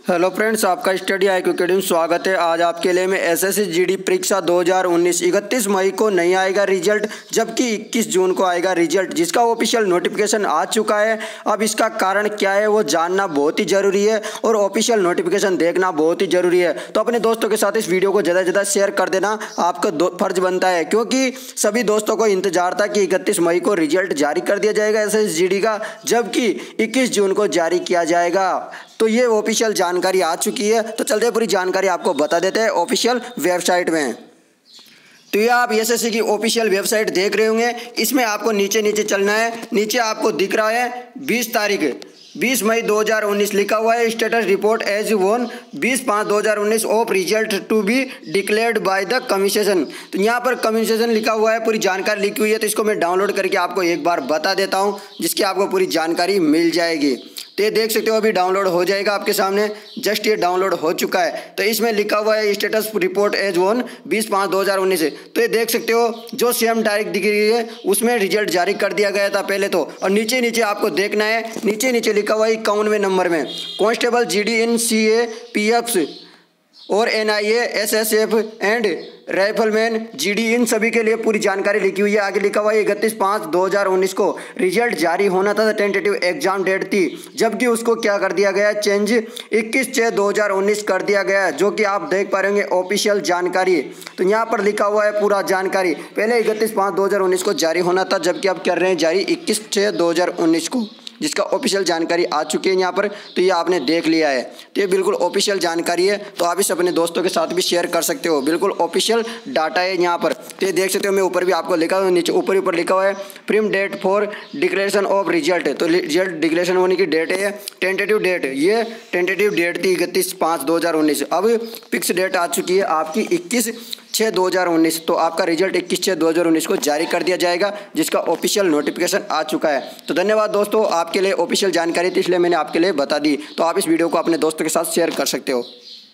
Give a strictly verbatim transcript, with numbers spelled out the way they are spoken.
Hello friends, आपका study I Q academy में स्वागत है। आज आपके लिए मैं एसएससी जीडी परीक्षा दो हज़ार उन्नीस इकतीस मई को नहीं आएगा रिजल्ट, जबकि इक्कीस जून को आएगा रिजल्ट, जिसका ऑफिशियल नोटिफिकेशन आ चुका है। अब इसका कारण क्या है वो जानना बहुत ही ज़रूरी है और ऑफिशियल नोटिफिकेशन देखना बहुत ही ज़रूरी है। तो अपने दोस्तों के साथ इस वीडियो को ज़्यादा से ज़्यादा शेयर कर देना आपका फर्ज बनता है, क्योंकि सभी दोस्तों को इंतजार था कि इकतीस मई को रिजल्ट जारी कर दिया जाएगा एसएससी जीडी का, जबकि इक्कीस जून को जारी किया जाएगा। तो ये ऑफिशियल जानकारी आ चुकी है। तो चलते पूरी जानकारी आपको बता देते हैं ऑफिशियल वेबसाइट में। तो ये आप एसएससी की ऑफिशियल वेबसाइट देख रहे होंगे। इसमें आपको नीचे नीचे चलना है। नीचे आपको दिख रहा है बीस तारीख बीस मई दो हज़ार उन्नीस लिखा हुआ है, स्टेटस रिपोर्ट एज वन बीस पाँच दो हज़ार उन्नीस of result to be declared by the commission. तो यहाँ पर कमीशन लिखा हुआ है, पूरी जानकारी लिखी हुई है। तो इसको मैं डाउनलोड करके आपको एक बार बता देता हूँ, जिसकी आपको पूरी जानकारी मिल जाएगी। तो ये देख सकते हो अभी डाउनलोड हो जाएगा आपके सामने। जस्ट ये डाउनलोड हो चुका है। तो इसमें लिखा हुआ है स्टेटस रिपोर्ट एज वन बीस पाँच दो हज़ार उन्नीस। तो ये देख सकते हो जो सेम तारीख दिख रही है उसमें रिजल्ट जारी कर दिया गया था पहले तो। और नीचे नीचे आपको देखना है, नीचे नीचे लिखा हुआ है इक्यानवे नंबर में constable GD in C A P F और N I A S S F and rifleman GD, इन सभी के लिए पूरी जानकारी लिखी हुई है। आगे लिखा हुआ है इकतीस पाँच दो हज़ार उन्नीस को रिजल्ट जारी होना था, टेंटेटिव एग्जाम डेट थी, जबकि उसको क्या कर दिया गया, चेंज इक्कीस छः दो हज़ार उन्नीस कर दिया गया, जो कि आप देख पा रहे होंगे ऑफिशियल जानकारी। तो यहाँ पर लिखा हुआ है पूरा जानकारी। पहले इकतीस पाँच दो हज़ार उन्नीस को जारी होना था, जबकि अब कर रहे हैं जारी इक्कीस छः दो हज़ार उन्नीस को, जिसका ऑफिशियल जानकारी आ चुकी है यहाँ पर। तो ये आपने देख लिया है। तो ये बिल्कुल ऑफिशियल जानकारी है। तो आप इसे अपने दोस्तों के साथ भी शेयर कर सकते हो। बिल्कुल ऑफिशियल डाटा है यहाँ पर। तो ये देख सकते हो, मैं ऊपर भी आपको लिखा हुआ, नीचे ऊपर ऊपर लिखा हुआ है prime date for declaration of result. तो रिजल्ट डिक्लेरेशन होने की डेट है टेंटेटिव डेट, ये टेंटेटिव डेट थी इकतीस पाँच दो हज़ार उन्नीस। अब फिक्स डेट आ चुकी है आपकी इक्कीस छः दो हज़ार उन्नीस। तो आपका रिजल्ट इक्कीस छः दो हज़ार उन्नीस को जारी कर दिया जाएगा, जिसका ऑफिशियल नोटिफिकेशन आ चुका है। तो धन्यवाद दोस्तों, आपके लिए ऑफिशियल जानकारी थी इसलिए मैंने आपके लिए बता दी। तो आप इस वीडियो को अपने दोस्तों के साथ शेयर कर सकते हो।